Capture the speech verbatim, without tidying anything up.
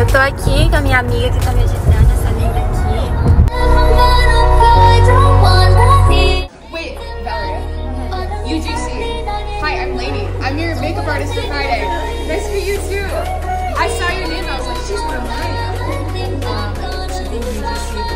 tô aqui com a minha amiga que tá me ajudando, essa linda aqui. Wait, Valeria. U G C. Hi, I'm Lainey. I'm your makeup artist for Friday. Nice to meet you too. I saw your name and I was like, she's one of mine. Um, she's in U G C.